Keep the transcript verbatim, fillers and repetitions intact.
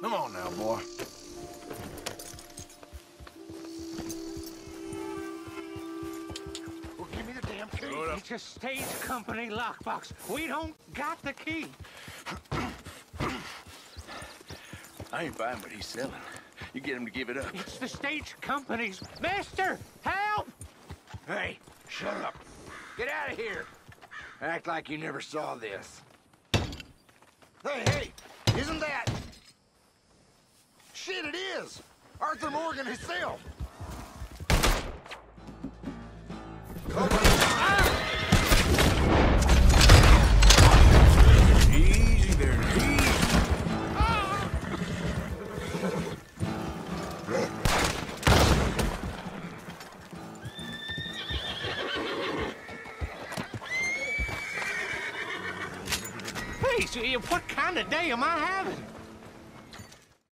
Come on now, boy. Well, give me the damn key. It's a stage company lockbox. We don't got the key. I ain't buying what he's selling. You get him to give it up. It's the stage company's. Mister, help! Hey, shut up. Get out of here. Act like you never saw this. Hey, hey, isn't that... Shit, it is! Arthur Morgan himself! Ah! Easy there, easy. Ah! Hey, so what kind of day am I having?